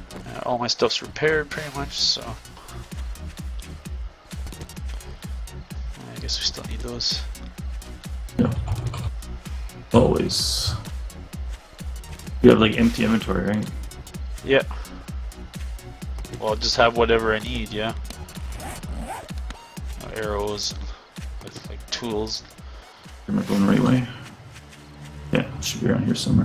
All my stuff's repaired pretty much, so I guess we still need those. Yeah. Always. You have like empty inventory, right? Yeah. Well, I'll just have whatever I need, yeah. Arrows, with like tools. Am I going the right way? Yeah, it should be around here somewhere.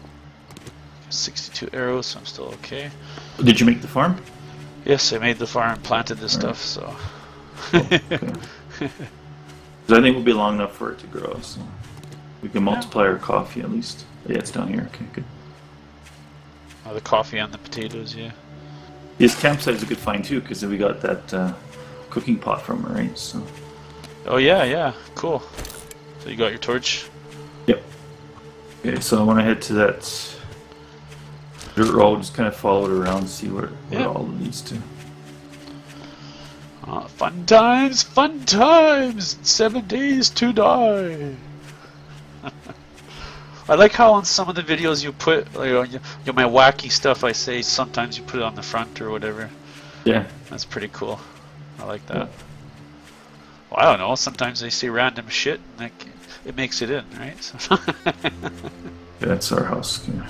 62 arrows, so I'm still okay. Did you make the farm? Yes, I made the farm, planted this stuff, so. Oh, okay. 'Cause I think we'll be long enough for it to grow, so we can multiply our coffee at least. Yeah, it's down here. Okay, good. The coffee and the potatoes, yeah. His campsite is a good find too, because we got that cooking pot from her, right? So. Oh yeah, yeah, cool. So you got your torch? Yep. Okay, so I want to head to that dirt road, just kind of follow it around, see where all it leads to. Fun times, fun times! 7 days to die! I like how on some of the videos you put, like, my wacky stuff I say, sometimes you put it on the front or whatever. Yeah. That's pretty cool. I like that. Well, I don't know, sometimes they say random shit and it makes it in, right? So Yeah, that's our house. Yeah.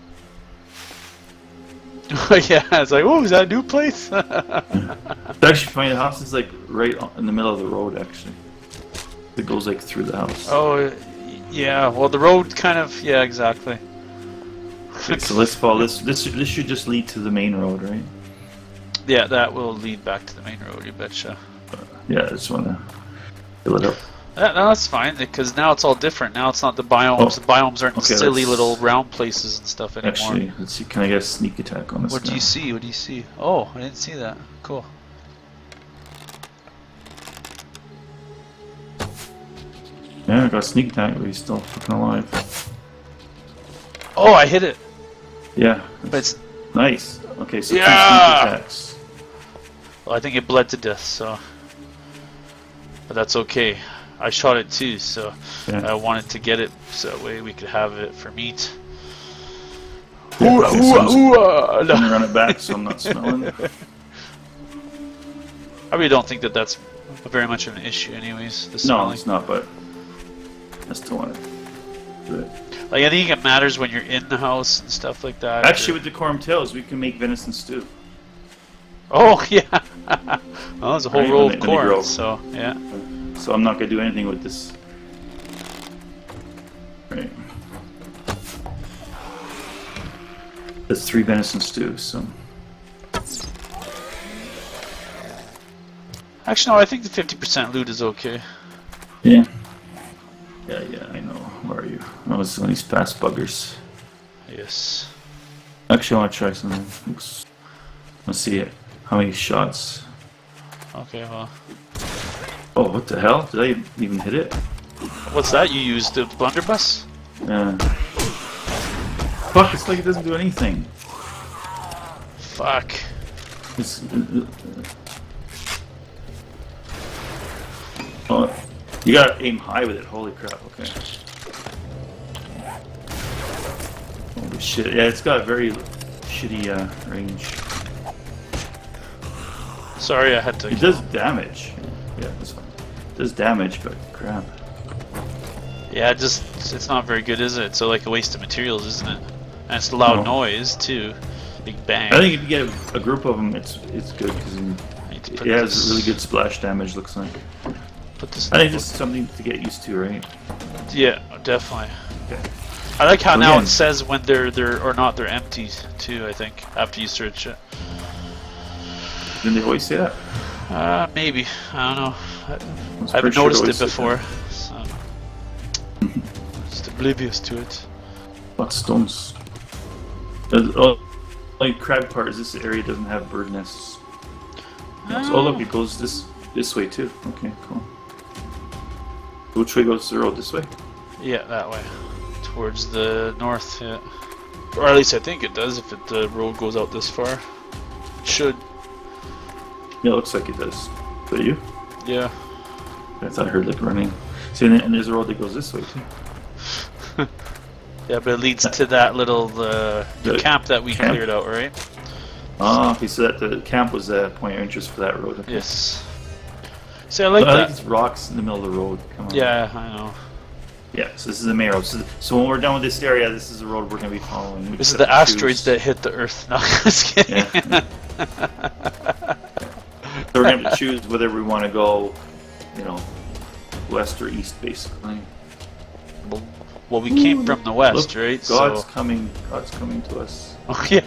Yeah, it's like, oh, is that a new place? It's actually funny, the house is like right in the middle of the road, actually. It goes like through the house. Oh, yeah, well, the road kind of, yeah, exactly. Okay, so let's follow this. This should just lead to the main road, right? Yeah, that will lead back to the main road, you betcha. Yeah, I just want to fill it up. No, that's fine, because now it's all different. Now it's not the biomes. Oh. The biomes aren't Okay, silly little round places and stuff anymore. Actually, let's see. Can I get a sneak attack on this What guy? do you see? What do you see? Oh, I didn't see that. Cool. Yeah, I got a sneak attack, but he's still fucking alive. Oh, I hit it. Yeah. But it's... Nice. Okay, so Yeah! 2 sneak attacks. Well, I think it bled to death, so... But that's okay. I shot it too, so Yeah. I wanted to get it so that way we could have it for meat. Yeah, Ooh, okay, ooh, so I'm ooh, just gonna run it back so I'm not smelling it. I really don't think that that's very much of an issue anyways, the No, smelling. it's not, but I still want to do it. Like, I think it matters when you're in the house and stuff like that. Actually, with the corm tails, we can make venison stew. Oh, yeah! Well, there's a whole Right, row when of they grow. corn, so, yeah. So I'm not gonna do anything with this. Right. That's 3 venison stews, so. Actually, no, I think the 50% loot is okay. Yeah. Yeah, I know. Where are you? Oh, it's one of these fast buggers. Yes. Actually, I want to try something. Oops. Let's see it. How many shots? Okay, well. Oh, what the hell? Did I even hit it? What's that you used? The blunderbuss? Yeah. Fuck, it's like it doesn't do anything. Fuck. It's, oh, you gotta aim high with it. Holy crap, okay. Holy shit. Yeah, it's got a very shitty range. Sorry, I had to. It does damage. Yeah, this one. It does damage, but crap. Yeah, it's not very good, is it? It's like a waste of materials, isn't it? And it's loud noise too. Big bang. I think if you get a group of them, it's good because it has really good splash damage. Looks like. Put this. I think this is something to get used to, right? Yeah, definitely. Okay. I like how So now again, it says when they're or not they're empty too. I think after you search it. Didn't they always say that? Maybe. I don't know. I pretty haven't sure noticed it it before. So. Just oblivious to it. Lots of stones. Oh, like crab part is this area doesn't have bird nests. Oh look, it goes this way too. Okay, cool. Which way goes the road? This way? Yeah, that way. Towards the north, yeah. Or at least I think it does if the road goes out this far. It should. Yeah, it looks like it does. Is that you? Yeah. I thought I heard like running. See, and there's a road that goes this way too. Yeah, but it leads to that little the camp that we camp? cleared out, right? Oh, okay, so that the camp was a point of interest for that road. Okay. Yes. See, I like I that. think it's rocks in the middle of the road. Come on. Yeah, I know. Yeah, so this is the main road. So when we're done with this area, this is the road we're going to be following. We This is just the have to asteroids choose. that hit the Earth. No, just kidding. Yeah. So we're going to have to choose whether we want to go, you know, west or east, basically. Well, we came from the west, Look, right? God's So. coming. God's coming to us. Oh, yeah.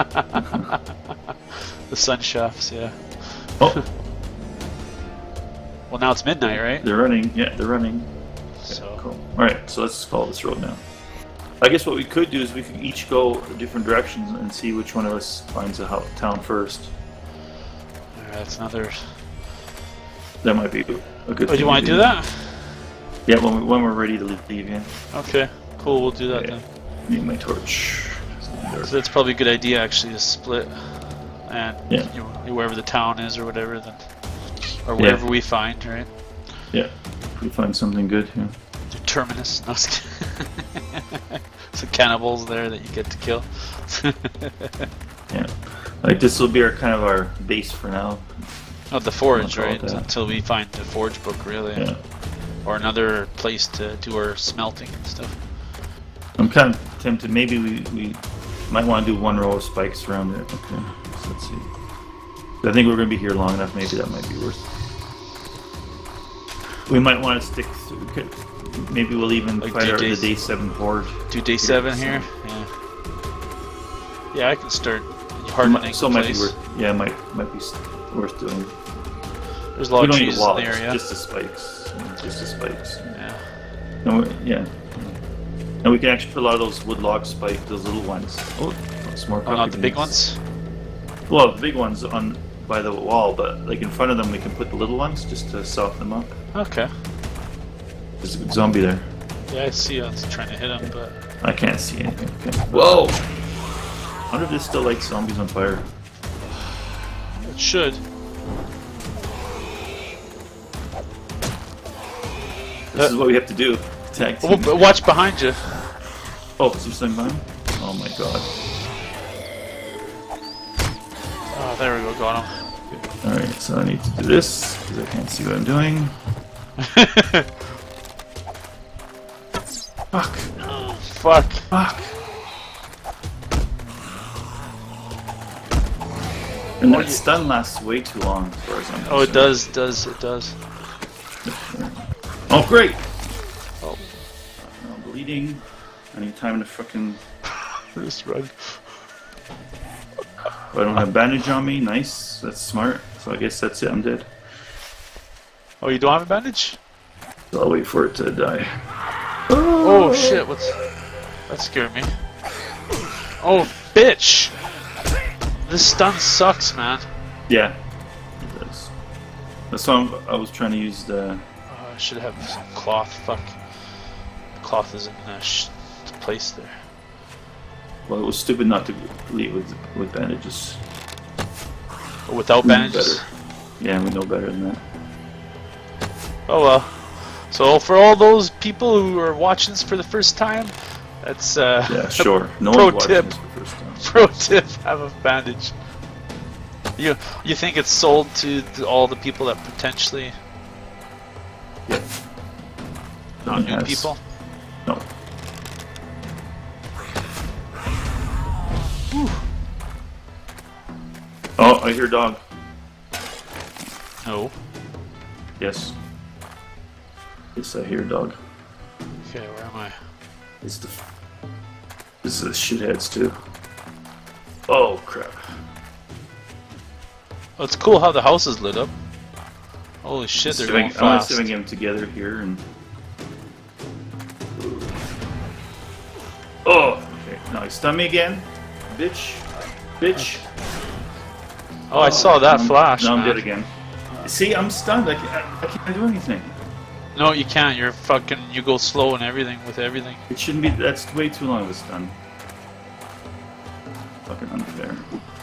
The sun shafts, yeah. Oh, Well, now it's midnight, right? they're running. Yeah, they're running. So. Cool. All right, so let's follow this road now. I guess what we could do is we could each go different directions and see which one of us finds a town first. Alright, that's another. That might be a good Oh, thing. do you want to do that? Yeah, when we're ready to leave, yeah. Okay, cool. We'll do that Okay. then. Need my torch. So that's probably a good idea, actually, to split, and Yeah. wherever the town is or whatever, then, or whatever we find, right? Yeah, if we find something good, yeah. The terminus. No, just kidding. Some cannibals there that you get to kill. Yeah, like this will be our kind of our base for now. Oh, the forge, I'll call it right? that. Until we find the forge book, really. Yeah, Or another place to do our smelting and stuff. I'm kind of tempted. Maybe we might want to do one row of spikes around it. Okay, so let's see. I think we're going to be here long enough. Maybe that might be worth. We might want to stick. Maybe we'll even Like fight do out the days- day 7 horde. Do day 7 here? Yeah. Yeah, I can start hardening So the might be place. worth. Yeah, might be worth doing. There's a lot We of don't need trees a wall. in the area. Just the spikes. Just the spikes. Yeah. No, yeah. And we can actually put a lot of those wood log spike, those little ones. Oh, it's more. Oh, not the big beans. ones? Well, the big ones on by the wall, but like in front of them, we can put the little ones just to soften them up. Okay. There's a zombie there. Yeah, I see. I was trying to hit him, but. I can't see anything. Okay. Whoa! I wonder if this still lights zombies on fire. It should. This is what we have to do. Tag team. Oh, but watch behind you. Oh, is there something behind? Oh my god. Oh, there we go. Got him. Alright, so I need to do this because I can't see what I'm doing. Fuck. Fuck. Fuck. And that stun lasts way too long as far as I'm Oh, it concerned. it does. Oh, great! Oh, I'm bleeding. I need time to fucking... just run. I don't have bandage on me. Nice. That's smart. So I guess that's it. I'm dead. Oh, you don't have a bandage? So I'll wait for it to die. Oh shit! What's that? Scared me. Oh, bitch! This stun sucks, man. Yeah. It does. That's why I was trying to use the... I should have some cloth. Fuck. Cloth is in place there. Well, it was stupid not to leave with bandages. Without We know bandages? better. Yeah, we know better than that. Oh well. So for all those people who are watching this for the first time, that's Yeah, sure. No pro one's watching tip. this for the first time. Pro tip: have a bandage. You think it's sold to all the people that potentially Yeah. not new Yes. people? No. Oh, I hear dog. No. Yes. Yes, I hear dog. Okay, where am I? It's the... This is shitheads too. Oh, crap. Oh, it's cool how the house is lit up. Holy shit, they're going I want fast. to string them together here and... Oh! Okay, now he stun me again. Bitch. Bitch. Oh, I saw that flash, Now I'm man. dead again. See, I'm stunned. I can't do anything. No, you can't. You're fucking. You go slow and everything with everything. It shouldn't be. That's way too long of a stun. Fucking unfair.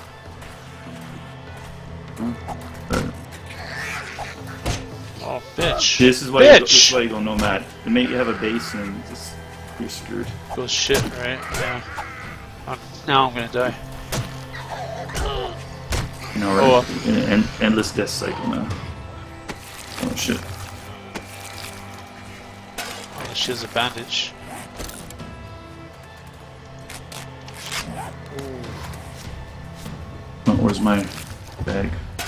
Oh, bitch. This is why Bitch! you go nomad. They make you have a base and just you're screwed. Goes shit, right? Yeah. Now I'm gonna die. You know, right? Oh, in an endless death cycle now. Oh shit. Oh, she has a bandage. Oh, where's my bag?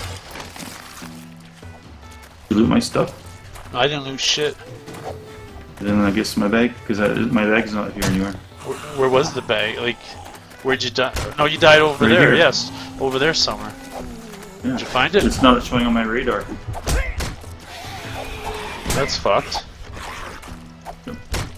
You loot my stuff? No, I didn't lose shit. Then I guess my bag, because my bag's not here anywhere. Where was the bag? Like, where'd you die? No, you died over there. Here. Yes, over there somewhere. Yeah. Did you find it? It's not showing on my radar. That's fucked. Yep.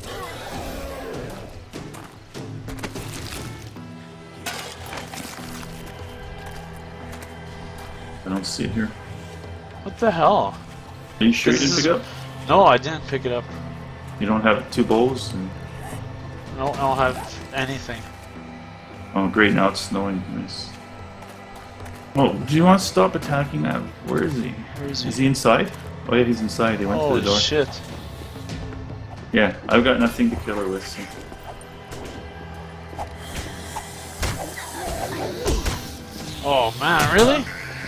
I don't see it here. What the hell? Are you sure you didn't pick it up? No, I didn't pick it up. You don't have 2 bowls? And... No, I don't have anything. Oh great, now it's snowing. Nice. Oh, do you want to stop attacking that? Where is he? Where is he? Is he inside? Oh yeah, he's inside. He went to the door. Oh shit. Yeah, I've got nothing to kill her with. So. Oh man, really?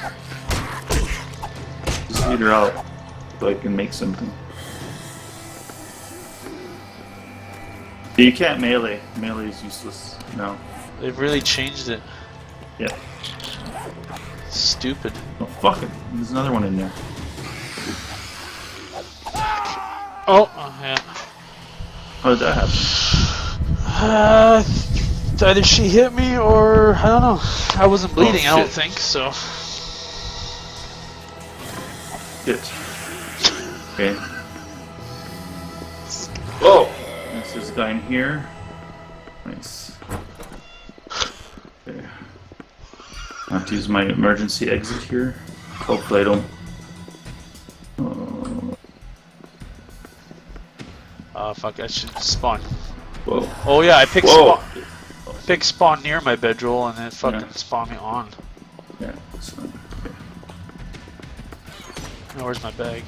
Just lead her out so I can make something. You can't melee. Melee is useless now. They've really changed it. Yeah. Stupid. Oh fuck it. There's another one in there. Oh, yeah. How did that happen? Either she hit me or I don't know. I wasn't bleeding, I don't think so. Shit. Okay. Oh! There's a guy in here. Nice. Okay. I have to use my emergency exit here. Hopefully I don't... Fuck, I should spawn. Whoa. Oh yeah, I picked spawn near my bedroll and it fucking spawned me on. Yeah, that's fine. Okay. Now where's my bag?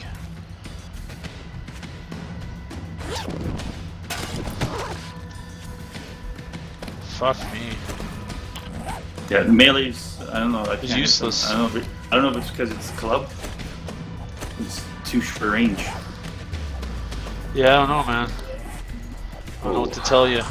Fuck me. Yeah, melee's, I don't know. It's useless. I don't know if it's because it's a club. It's too short range. Yeah, I don't know, man. I don't know what to tell you.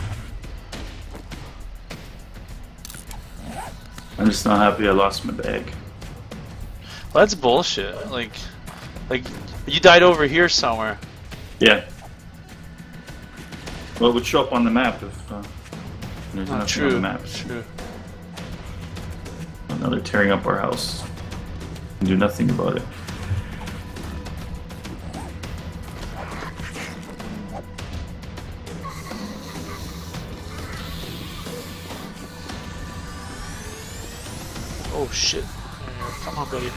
I'm just not happy I lost my bag. Well, that's bullshit. Like you died over here somewhere. Yeah. Well, it would show up on the map if there's nothing on the map. True. Now they're tearing up our house. And do nothing about it. Oh shit. Come on, buddy.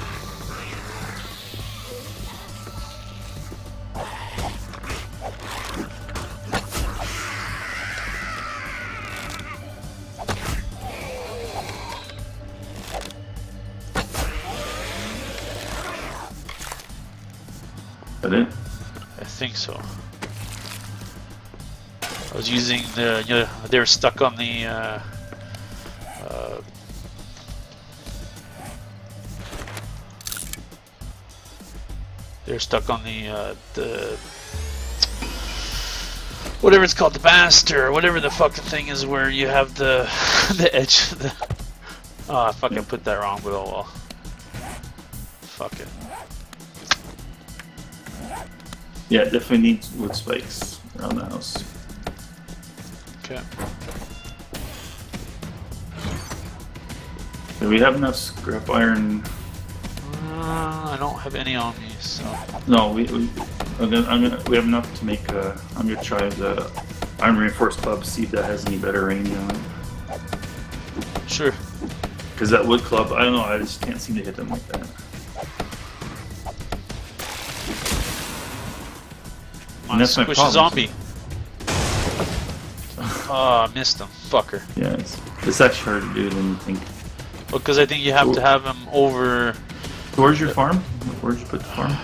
That it? I think so. I was using the, they were stuck on the, they're stuck on the whatever it's called, the bast or whatever the fuck the thing is where you have the the edge of the. Oh, I fucking put that wrong, but oh well. Fuck it. Yeah, definitely needs wood spikes around the house. Okay. Do we have enough scrap iron? I don't have any on me, so. No, we have enough to make. I'm gonna try the iron reinforced club. See if that has any better range on it. Sure. Because that wood club, I don't know. I just can't seem to hit them like that. That's my problem. Zombie. Oh, I missed him, fucker. Yeah, it's actually hard to do than you think. Well, because I think you have to have him over. Where's your farm? Where'd you put the farm?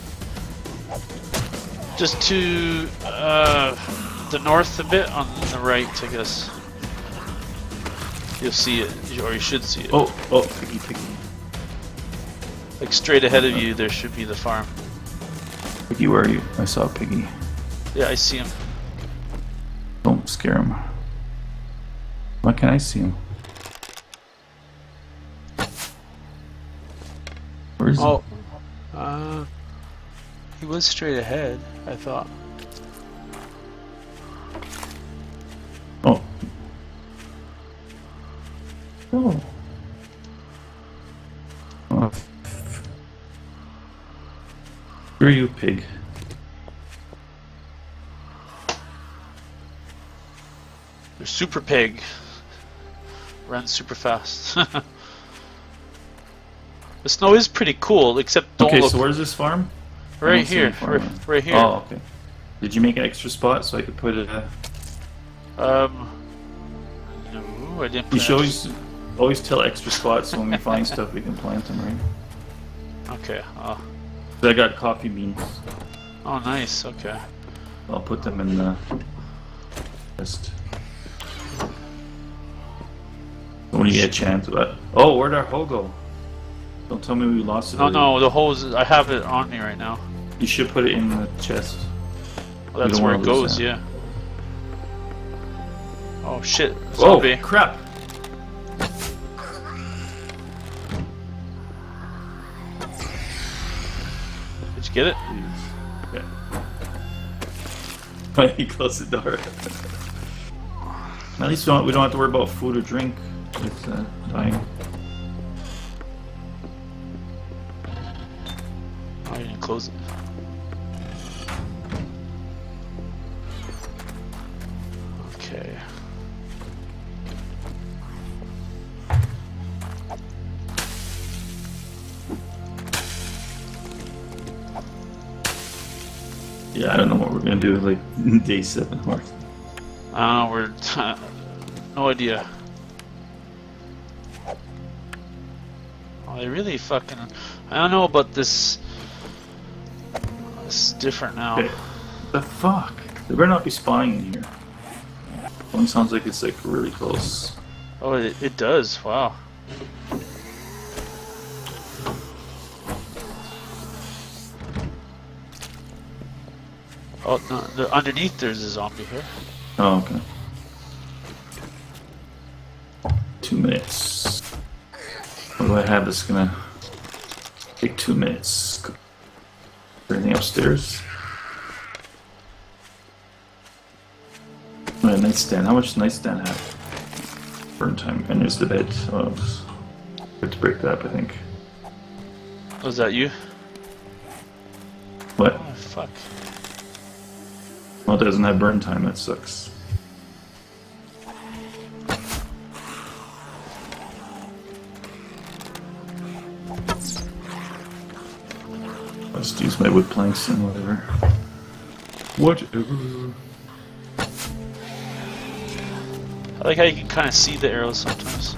Just to the north a bit, on the right, I guess. You'll see it, or you should see it. Oh, piggy. Like straight ahead of you, there should be the farm. Piggy, where are you? I saw Piggy. Yeah, I see him. Don't scare him. Why can't I see him? Where is he? Oh, he was straight ahead, I thought. Oh. Oh. Oh. Where are you, pig? They're super pig. Runs super fast. The snow is pretty cool, except don't Okay, look. so where's this farm? Right here, right here. Oh, okay. Did you make an extra spot so I could put it? No, I didn't. You should always tell extra spots so when we find stuff we can plant them, right? Okay. So I got coffee beans. Oh, nice. Okay. I'll put them in the list. When you get a chance, but oh, where'd our hoe go? Don't tell me we lost it. No, the hose. I have it on me right now. You should put it in the chest. Well, that's where it goes. That. Yeah. Oh shit! Zombie. Oh crap! Did you get it? Yeah. Why don't you close the door? At least we don't have to worry about food or drink. It's dying. Oh, you didn't close it. Okay. Yeah, I don't know what we're gonna do like day 7 or. We're no idea. Oh, they really fucking. I don't know about this. It's different now. Okay. The fuck? They better not be spawning in here. One sounds like it's like really close. Oh, it does. Wow. Oh no! Underneath there's a zombie here. Oh, okay. 2 minutes. What do I have that's gonna take 2 minutes? Anything upstairs? My nightstand. How much does nightstand have? Burn time. And there's the bed. Oh, I have to break that up, I think. Was that you? What? Oh fuck. Well, it doesn't have burn time. That sucks. I'll just use my wood planks and whatever. Whatever. I like how you can kind of see the arrows sometimes.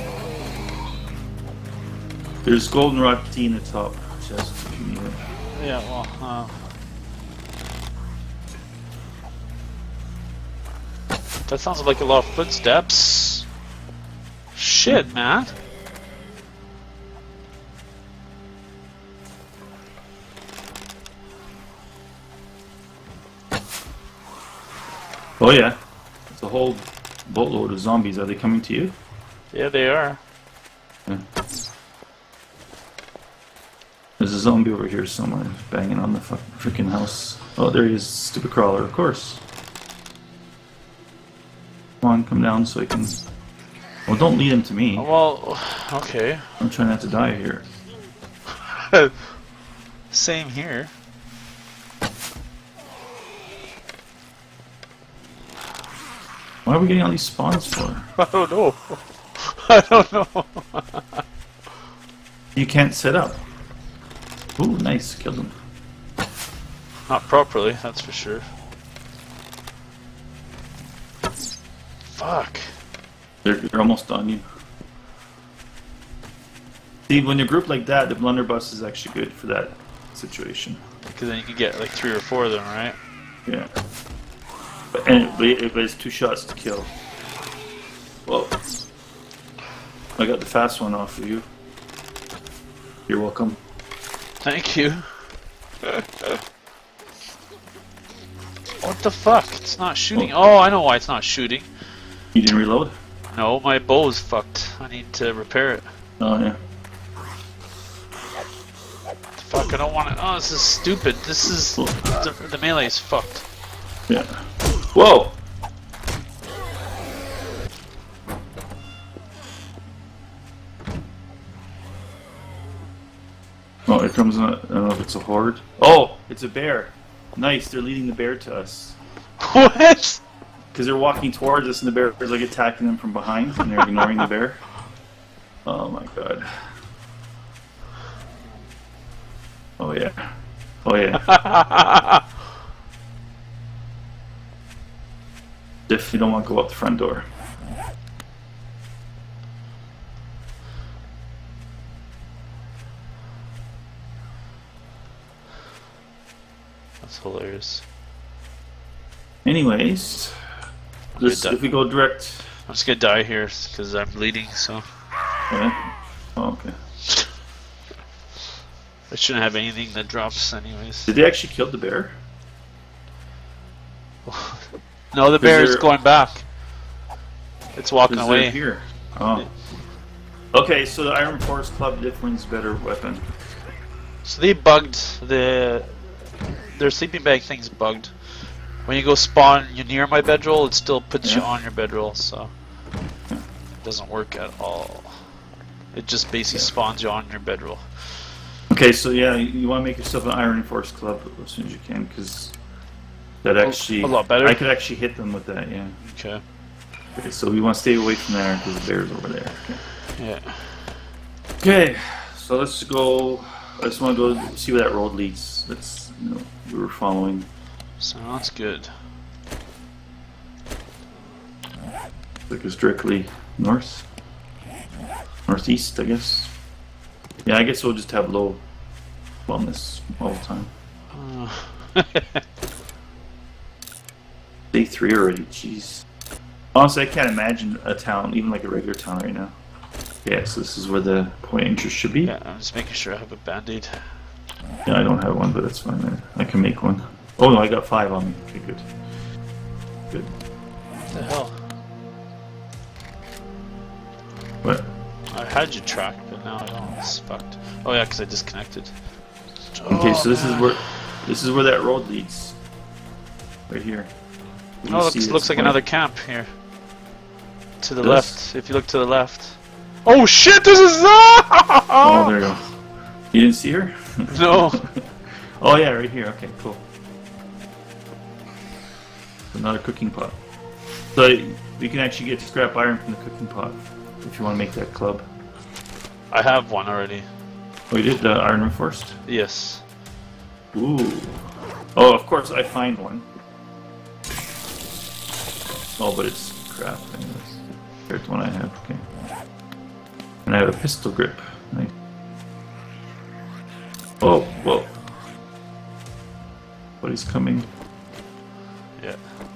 There's goldenrod tea in the top chest if you need it. Yeah, well, that sounds like a lot of footsteps. Shit, man. Oh yeah, it's a whole boatload of zombies. Are they coming to you? Yeah, they are. Yeah. There's a zombie over here somewhere, banging on the freaking house. Oh, there he is, stupid crawler, of course. Come on, come down so I can... Well, don't lead him to me. Well, okay. I'm trying not to die here. Same here. Why are we getting all these spawns for? I don't know. I don't know. You can't set up. Ooh, nice, killed him. Not properly, that's for sure. Fuck. They're almost on you. See, when you group like that, the blunderbuss is actually good for that situation. Because then you can get like 3 or 4 of them, right? Yeah. But it's 2 shots to kill. Whoa. I got the fast one off of you. You're welcome. Thank you. What the fuck? It's not shooting. Oh, I know why it's not shooting. You didn't reload? No, my bow's fucked. I need to repair it. Oh, yeah. Fuck, I don't want to. Oh, this is stupid. This is. The melee is fucked. Yeah. Whoa! Oh, here comes I don't know if it's a horde. Oh, it's a bear. Nice, they're leading the bear to us. What? Because they're walking towards us and the bear is like attacking them from behind and they're ignoring the bear. Oh my god. Oh yeah. Oh yeah. Definitely don't want to go out the front door. That's hilarious. Anyways, if we go direct... I'm just gonna die here because I'm bleeding, so... Yeah? Oh, okay. I shouldn't have anything that drops anyways. Did they actually kill the bear? No, the bear is going back. It's walking away. Here. Oh. Okay, so the Iron Force Club difference better weapon. So they bugged their sleeping bag thing's bugged. When you go spawn, you near my bedroll, it still puts you on your bedroll, so it doesn't work at all. It just basically spawns you on your bedroll. Okay, so yeah, you want to make yourself an Iron Force Club as soon as you can, because that actually a lot better. I could actually hit them with that. Yeah. Okay. Okay, so we want to stay away from there because the bear's over there. Okay. Yeah. Okay, so let's go. I just want to go see where that road leads. That's we were following. Sounds good. Like it's directly north, northeast, I guess. Yeah, I guess we'll just have low wellness all the time. Day 3 already, jeez. Honestly, I can't imagine a town, even like a regular town right now. Yeah, so this is where the point of interest should be. Yeah, I'm just making sure I have a band-aid. Yeah, I don't have one, but that's fine. I can make one. Oh no, I got 5 on me. Okay, good. Good. What the hell? What? I had you tracked, but now I don't. It's fucked. Oh yeah, because I disconnected. Okay, so this is where that road leads. Right here. Oh, looks like another camp here. To the left. If you look to the left. Oh shit! This is. Oh, there you go. You didn't see her? No. Oh yeah, right here. Okay, cool. Another cooking pot. So you can actually get scrap iron from the cooking pot if you want to make that club. I have one already. Oh, you did iron reinforced? Yes. Ooh. Oh, of course I find one. Oh, but it's crap anyways. Here's the one I have. Okay. And I have a pistol grip. Nice. Oh, whoa. But he's coming. Yeah.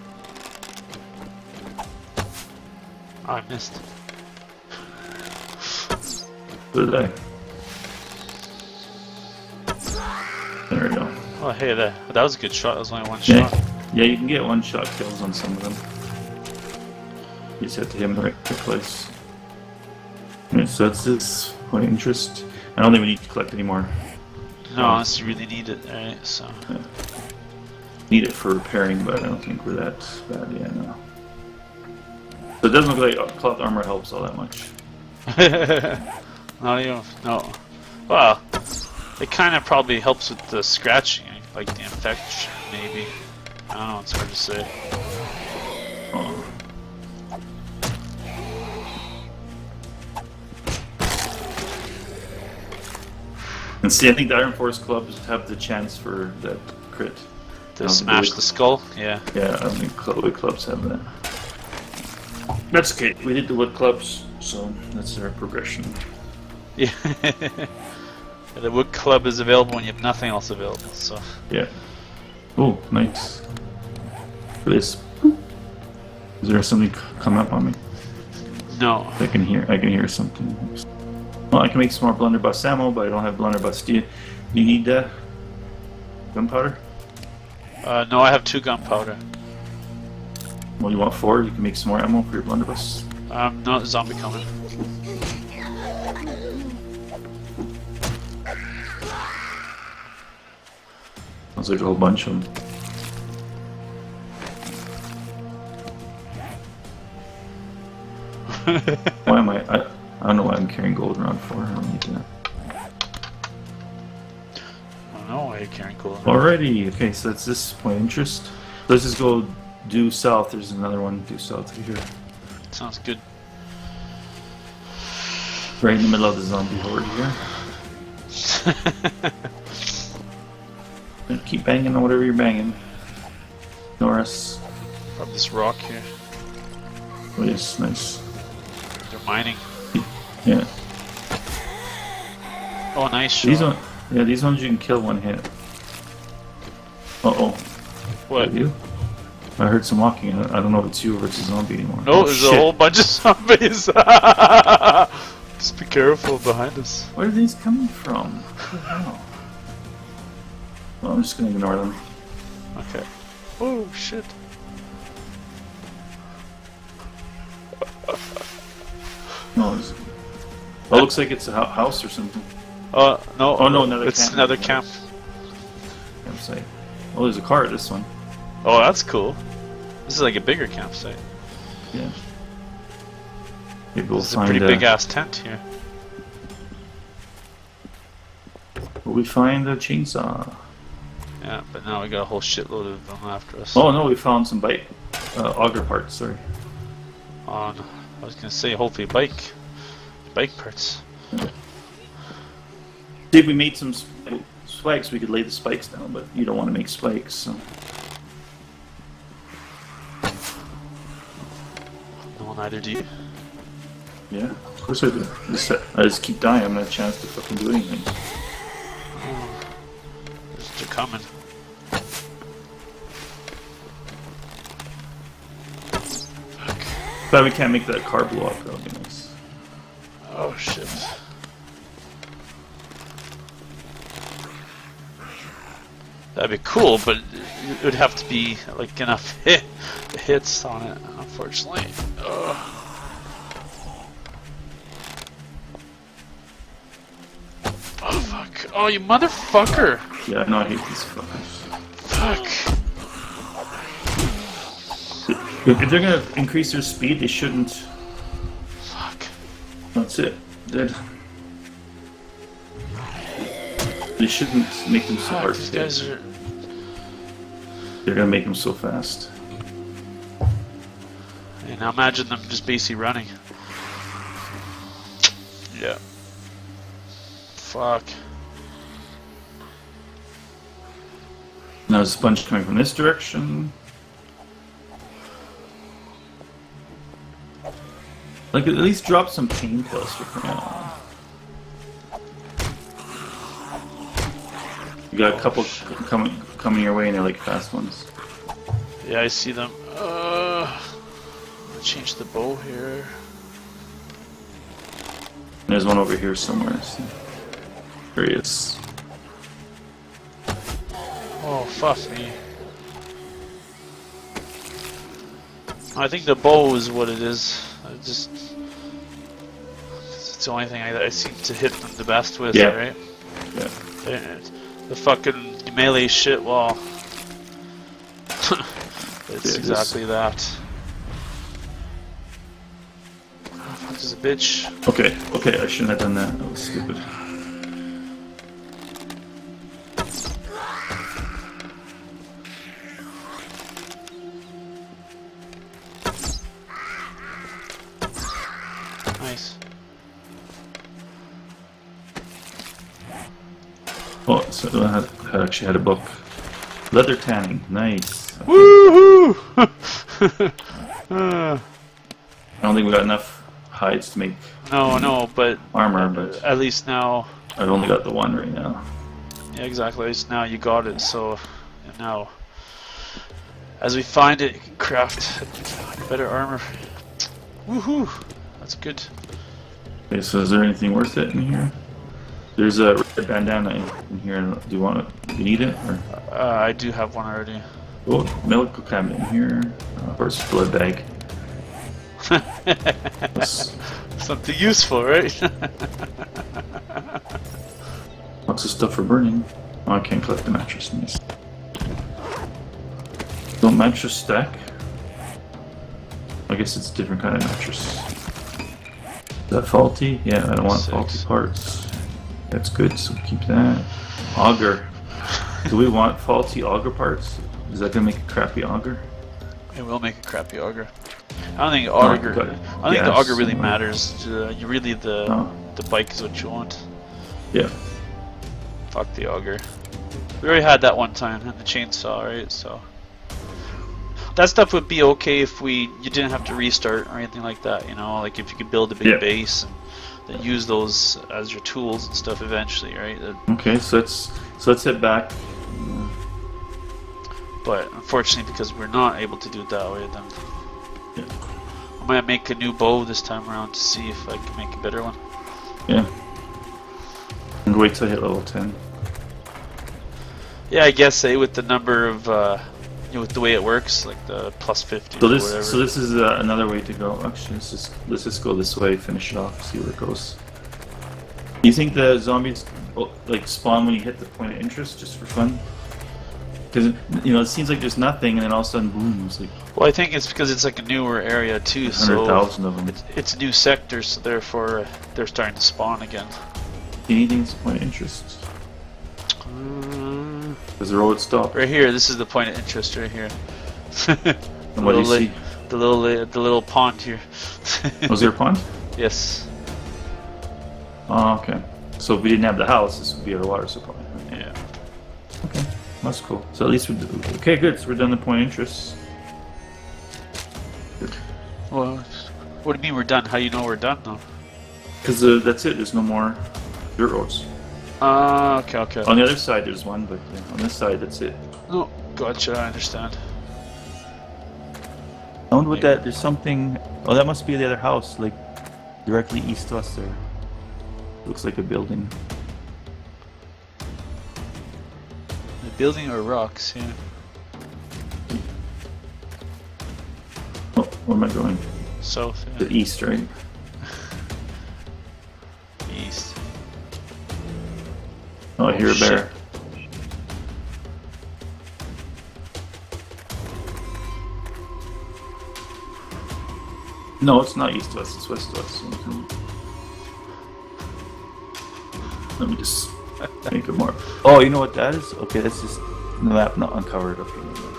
Oh, I missed. So did I. There we go. Oh, hey, that was a good shot. That was only one shot. Yeah, you can get one-shot kills on some of them. You just have to hit them the right place. Okay, so that's this point of interest. I don't think we need to collect anymore. No, unless you really need it, right? So. Yeah. Need it for repairing, but I don't think we're that bad. Yeah, no. So it doesn't look like cloth armor helps all that much. Not even. No. Well, it kind of probably helps with the scratching, like the infection, maybe. I don't know. It's hard to say. Oh. And see, I think the Iron Force clubs have the chance for that crit. To smash the skull? Yeah. Yeah, I don't think wood clubs have that. That's okay. We did the wood clubs, so that's our progression. Yeah. The wood club is available when you have nothing else available. So. Yeah. Oh, nice. For this. Is there something coming up on me? No. I can hear something. Well, I can make some more blunderbuss ammo, but I don't have blunderbuss steel. You need gunpowder? No, I have 2 gunpowder. Well, you want 4? You can make some more ammo for your blunderbuss. No, zombie coming. Sounds like a whole bunch of them. Why am I don't know why I'm carrying gold around for. I don't need that. I don't know why you're carrying gold. Alrighty, okay, so that's this point of interest. Let's just go due south. There's another one due south here. Sounds good. Right in the middle of the zombie horde here. Keep banging on whatever you're banging. Ignore us. From this rock here. Oh yes, nice. They're mining. Yeah. Oh, nice shot. These ones you can kill one hit. Uh-oh. What? You? I heard some walking. I don't know if it's you or it's a zombie anymore. No, oh, there's shit. a whole bunch of zombies. Just be careful behind us. Where are these coming from? What the hell? Well, I'm just gonna ignore them. Okay. Oh, shit. No, it looks like it's a house or something. No. Oh no, another it's camp. another camp. Campsite. Oh, there's a car at this one. Oh, that's cool. This is like a bigger campsite. Yeah. Maybe we'll This is a find pretty big ass tent here. Will we find a chainsaw? Yeah, but now we got a whole shitload of them after us. Oh no, we found some auger parts. Sorry. On, I was gonna say hopefully bike parts. Yeah. See if we made some spikes, we could lay the spikes down, but you don't want to make spikes, so. No, neither do you. Yeah, of course I do. I just keep dying. I haven't had a chance to fucking do anything. They're coming. But we can't make that car blow up. That would be nice. Oh shit. That'd be cool, but it would have to be like enough hits on it, unfortunately. Ugh. Oh fuck. Oh, you motherfucker! Yeah, I know I hate these fuckers. Fuck. If they're gonna increase their speed, they shouldn't. Fuck. That's it. Dead. They shouldn't make them so hard to These hit. guys are. They're gonna make them so fast. Yeah, now imagine them just basically running. Yeah. Fuck. Now there's a bunch coming from this direction. Like, at least drop some pain pills for crying out loud. You got a couple coming your way, and they're like fast ones. Yeah, I see them. I'll change the bow here. There's one over here somewhere. There he is. Oh, fuck me. I think the bow is what it is. It's the only thing I seem to hit them the best with, yeah. right? Yeah. The fucking melee shit, well... it's exactly that. Oh, fuck, is a bitch. Okay, I shouldn't have done that. That was stupid. Nice. Oh, so I actually had a book. Leather tanning, nice. Okay. Woohoo! I don't think we got enough hides to make No, but armor, but at least now. I've only got the one right now. Yeah, exactly. At least now you got it. So and now, as we find it, you can craft better armor. Woohoo! That's good. Okay, so is there anything worth it in here? There's a red bandana in here. Do you want it? Do you need it? Or? I do have one already. Oh, medical cabinet in here. First blood bag. Something useful, right? Lots of stuff for burning. Oh, I can't collect the mattress. Nice. Don't mattress stack. I guess it's a different kind of mattress. Is that faulty? Yeah, I don't want faulty parts. That's good, so keep that. Auger. Do we want faulty auger parts? Is that gonna make a crappy auger? It will make a crappy auger. I don't think auger. I don't think the auger really matters. You really the bike is what you want. Yeah. Fuck the auger. We already had that one time and the chainsaw, right? So that stuff would be okay if you didn't have to restart or anything like that. You know, like if you could build a big base and then use those as your tools and stuff eventually, right? Okay, so let's head back. But unfortunately, because we're not able to do it that way, then I might make a new bow this time around to see if I can make a better one. Yeah. And wait till I hit level 10. Yeah, I guess with the number of with the way it works, like the plus 50 or whatever. So this is another way to go. Actually, let's just go this way, finish it off, see where it goes. You think the zombies like spawn when you hit the point of interest, just for fun? Because it seems like there's nothing, and then all of a sudden, boom! It's like. Well, I think it's because it's like a newer area too. 100,000 of them. It's a new sector, so therefore they're starting to spawn again. Anything's point of interest. Does the road stop? Right here. This is the point of interest right here. And what do you see? The little pond here. Was there a pond? Yes. Oh, okay. So if we didn't have the house, this would be our water supply. Yeah. Okay, that's cool. So at least we okay, good. So we're done the point of interest. Good. Well, what do you mean we're done? How do you know we're done though? Because that's it. There's no more dirt roads. Okay. On the other side, there's one, but on this side, that's it. Oh, gotcha. I understand. I wonder what that. There's something. Oh, that must be the other house, like directly east of us there. Looks like a building. The building or rocks? Yeah. Oh, where am I going? South. Yeah. The east, right? East. Oh, I hear a bear. No, it's not east of us, it's west of us. Let me just make it more. Oh, you know what that is? Okay, that's just the map not uncovered. Okay.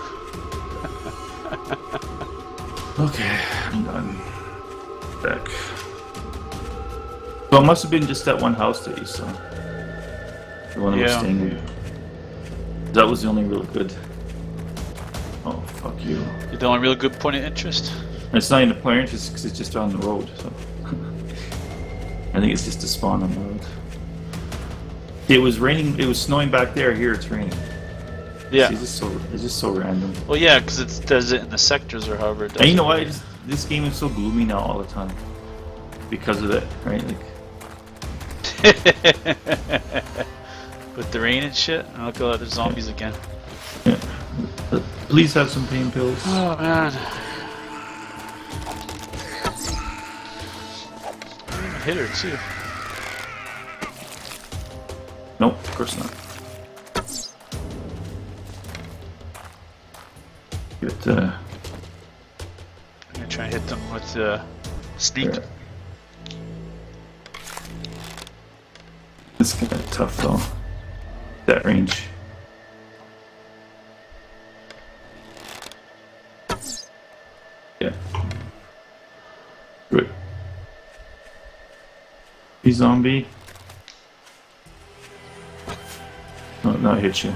Okay, I'm done. Back. So it must have been just that one house that you saw. The one that was staying with. That was the only real good. Oh, fuck you. You're the only real good point of interest? It's not in the point of interest because it's just on the road, so. I think it's just a spawn on the road. It was raining, it was snowing back there, here it's raining. Yeah. See, it's just so random. Well, yeah, because it does it in the sectors or however it does. And you know what? This game is so gloomy now all the time. Because of it, right? Like. With the rain and shit? And look at the zombies again. Yeah. Please have some pain pills. Oh, man. Hit her, too. Nope, of course not. Get, I'm gonna try and hit them with sneak. Yeah. It's kind of tough though. That range. Yeah. Good. Hey, zombie. Oh, no, I hit you.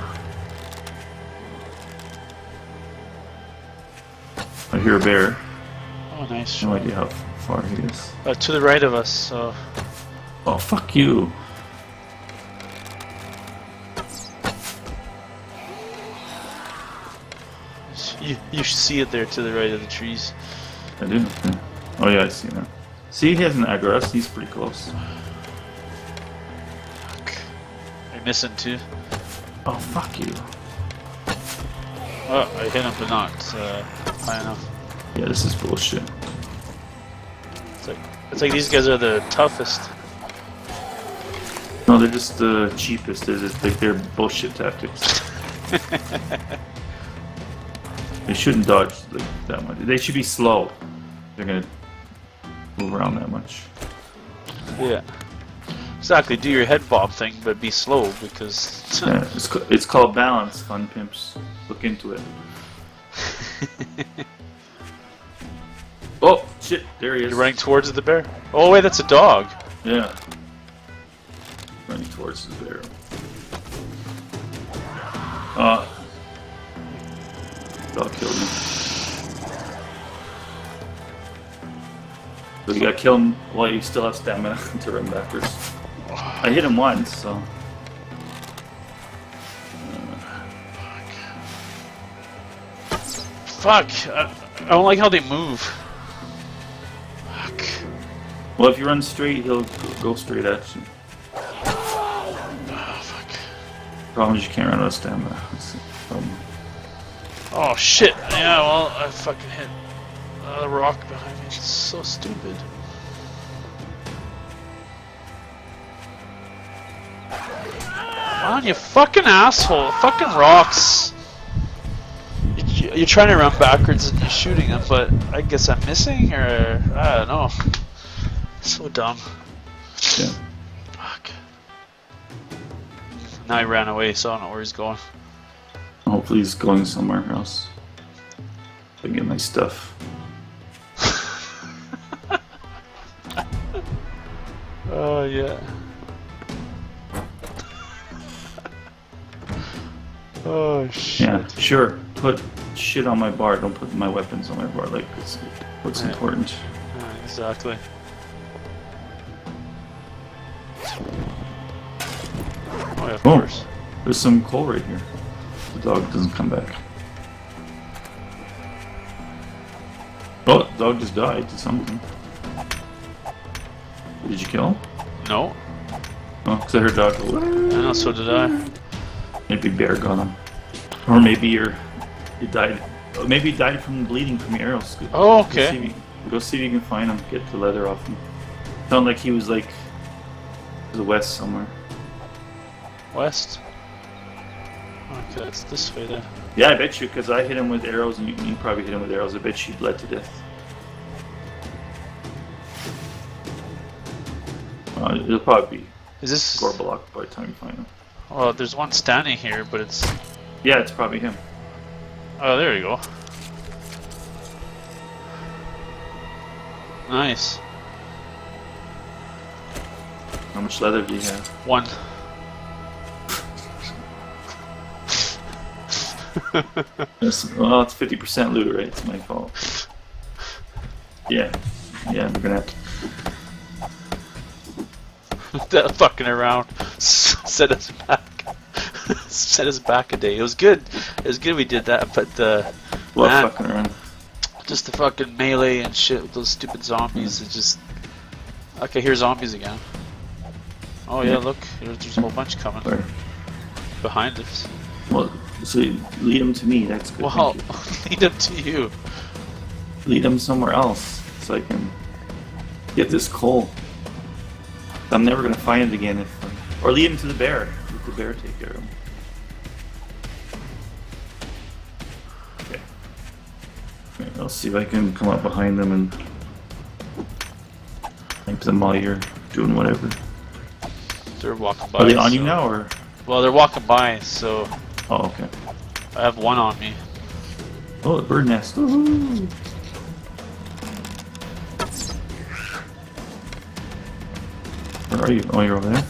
I hear a bear. Oh, nice. No idea how far he is. To the right of us, so. Oh, fuck you. You should see it there to the right of the trees. I do? Yeah. Oh yeah, I see now. See, he hasn't aggroed us, he's pretty close. You're missing two. Oh, fuck you. Oh, I hit him, but not high enough. Yeah, this is bullshit. It's like these guys are the toughest. No, they're just the cheapest. They're just like they're bullshit tactics. They shouldn't dodge like that much. They should be slow. They're gonna move around that much. Yeah. Exactly. Do your head bob thing, but be slow because. Yeah, it's called balance, fun pimps. Look into it. Oh shit! There he is. You're running towards the bear. Oh wait, that's a dog. Yeah. Running towards the bear. Dog killed me. So you gotta kill him while you still have stamina to run backwards. I hit him once, so. Fuck! I don't like how they move. Fuck. Well, if you run straight, he'll go straight at you. Oh, fuck. Problem is you can't run out of stamina. That's the problem. Oh shit! Yeah, well, I fucking hit a rock behind me. It's so stupid. Come on, you fucking asshole! Fucking rocks! You're trying to run backwards and you're shooting them, but I guess I'm missing, or I don't know. So dumb. Yeah. Fuck. Now he ran away, so I don't know where he's going. Hopefully he's going somewhere else. I get my stuff. Oh yeah. Oh shit. Yeah, sure. Put shit on my bar. Don't put my weapons on my bar. Like, it's what's important. Yeah, exactly. Oh yeah, of course. There's some coal right here. The dog doesn't come back. Oh, the dog just died to something. Did you kill him? No. Oh, because I heard dog go, I know, so did I. maybe bear got him. Or maybe you died. Maybe he died from bleeding from your arrows. Oh, okay. Go see if you can find him. Get the leather off him. Sounded like he was like to the west somewhere. West? Okay, that's this way then. Yeah, I bet you, because I hit him with arrows and you probably hit him with arrows. I bet you bled to death. It'll probably be Is this score blocked by the time you find him. Well, there's one standing here, but it's. Yeah, it's probably him. Oh, there you go. Nice. How much leather do you have? One. Well, it's 50% loot, right? It's my fault. Yeah, we're gonna have to. That fucking around set us back. Set us back a day. It was good. It was good we did that, but What fucking around? just the fucking melee and shit with those stupid zombies. It's just. Okay, here's zombies again. Oh yeah, look, there's a whole bunch coming Where? behind us. Well, so you lead them to me. That's good. Well, thank lead them to you. you. Lead them somewhere else so I can get this coal. I'm never gonna find it again if, or lead him to the bear. Let the bear take care of him. Okay. I'll see if I can come up behind them and snipe them while you're doing whatever. They're walking by. Are they on you so- now, or? Well, they're walking by, so Oh, okay. I have one on me. Oh, the bird nest. Woohoo! Where are you? Oh, you're over there?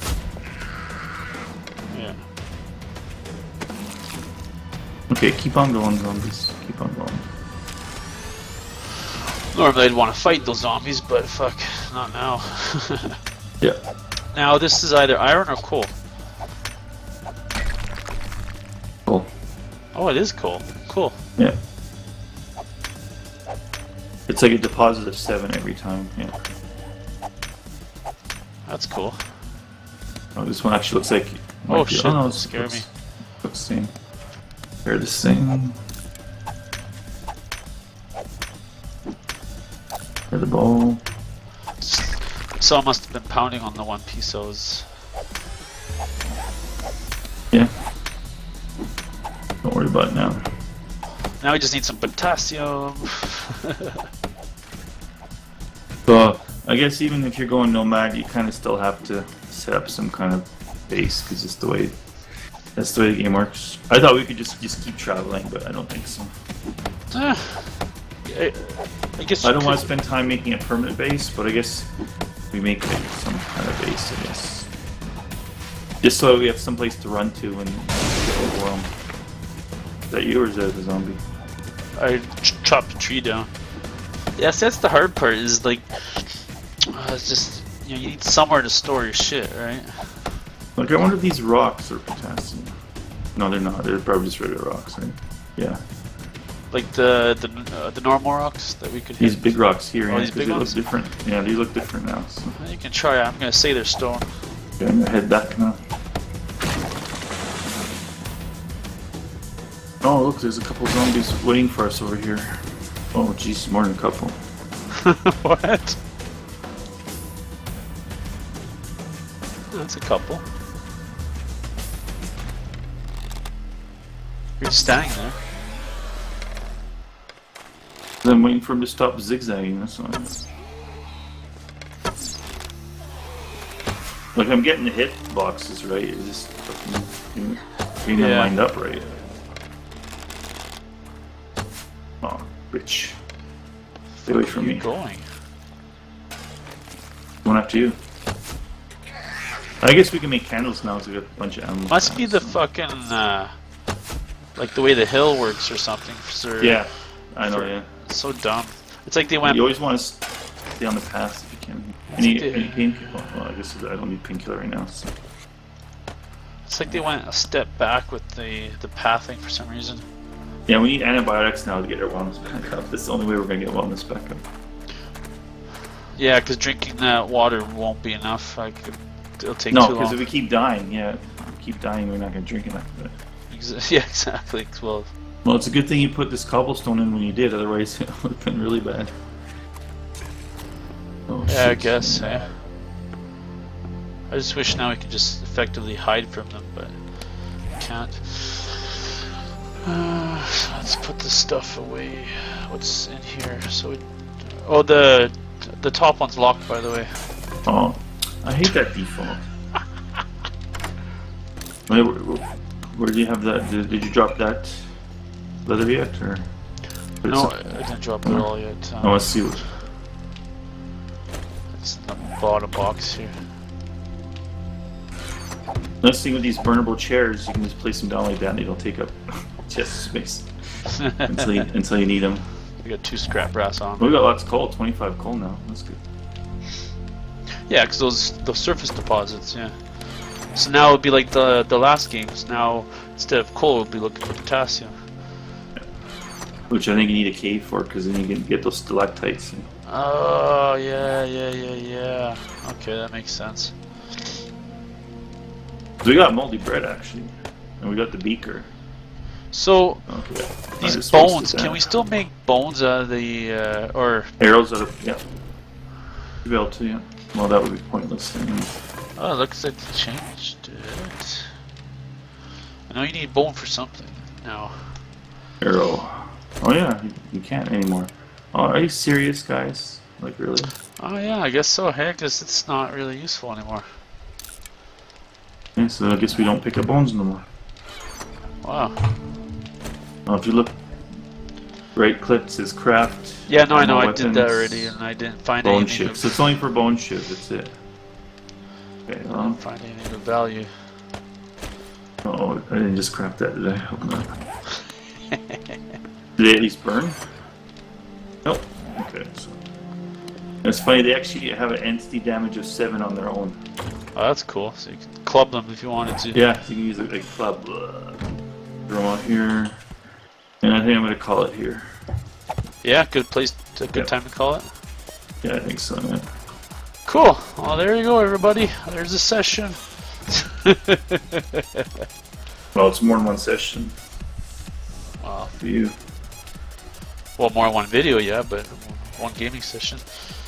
Yeah. Okay, keep on going, zombies. Keep on going. Normally I'd want to fight those zombies, but fuck, not now. Yeah. Now this is either iron or coal. Cool. Oh, it is coal. Cool. Yeah. It's like a deposit of 7 every time, yeah. That's cool. Oh, this one actually looks like Oh shit! Oh no, That scared me. Looks the same. They're the same. For the ball. So must have been pounding on the 1 pesos. Yeah. Don't worry about it now. Now we just need some potassium. So I guess even if you're going nomad, you kind of still have to set up some kind of base because it's the way. That's the way the game works. I thought we could just keep traveling, but I don't think so. I guess I don't want to spend time making a permanent base, but I guess we make like some kind of base, I guess. Just so we have some place to run to when we get overwhelmed. Is that you or is that the zombie? I chopped a tree down. Yes, that's the hard part. Is like, it's just you need somewhere to store your shit, right? Like I wonder if these rocks are potassium. No, they're not. They're probably just regular rocks, right? Yeah. Like the normal rocks that we could hit. These big rocks here, Oh, yeah, these big they ones? look different. Yeah, they look different now. So. You can try it. I'm gonna say they're stone. Okay, I'm gonna head back now. Oh, look, there's a couple zombies waiting for us over here. Oh, jeez, more than a couple. What? That's a couple. You're just standing there. I'm waiting for him to stop zigzagging, that's why. Like, I'm getting the hit boxes right, it's just fucking getting them lined up right. Oh, bitch. Stay away from me. Where are you going? Going after you. I guess we can make candles now, so we got a bunch of animals. Must now, be the so. fucking, like the way the hill works or something. For, Yeah, I know, yeah. So dumb. It's like they went. You always want to stay on the path if you can. Any painkiller? Well, I guess I don't need painkiller right now. So. It's like they went a step back with the pathing for some reason. Yeah, we need antibiotics now to get our wellness back up. That's the only way we're gonna get wellness back up. Yeah, because drinking that water won't be enough. It'll take No, too long. because if we keep dying, we're not gonna drink enough of it. Yeah, exactly. Well, it's a good thing you put this cobblestone in when you did, otherwise it would have been really bad. Oh, yeah, I shit. guess. Yeah. I just wish now we could just effectively hide from them, but can't. Let's put this stuff away. What's in here? So, oh, the top one's locked, by the way. Oh, I hate that default. Where do you have that? Did you drop that leather yet, or? No, I didn't drop it all yet. I want to see what. It's in the bottom box here. Nice thing with these burnable chairs, you can just place them down like that, and they don't take up chest space until you need them. We got 2 scrap brass on. We got lots of coal, 25 coal now. That's good. Yeah, because those surface deposits. Yeah. So now it would be like the last games. Now instead of coal, we'll be looking for potassium. Which I think you need a cave for, because then you can get those stalactites. Oh yeah. Okay, that makes sense. So we got moldy bread actually, and we got the beaker. So Okay. these bones, can we still make bones out of the or arrows out of? Yeah. You'll be able to, yeah. Well, that would be pointless. Oh, it looks like they changed it. I know you need bone for something now. Arrow. Oh yeah, you can't anymore. Oh, are you serious, guys? Like really? Oh yeah, I guess so. Hey, because it's not really useful anymore. Yeah, so I guess we don't pick up bones no more. Wow. Well, if you look, right click says craft. Yeah, no, I know. I weapons, did that already, and I didn't find bone anything. chips. It's only for bone chips. That's it. Okay. I didn't find anything of value. Oh, I didn't just craft that, did I? Hope not. Did they at least burn? Nope. Okay. So. It's funny. They actually have an entity damage of 7 on their own. Oh, that's cool. So you can club them if you wanted to. Yeah, so you can use a club. Throw them out here. And I think I'm going to call it here. Yeah, good place. A good time to call it. Yeah, I think so, man. Cool. Well, there you go, everybody. There's a session. Well, it's more than one session Well, for you. well, more than one video, yeah, but one gaming session.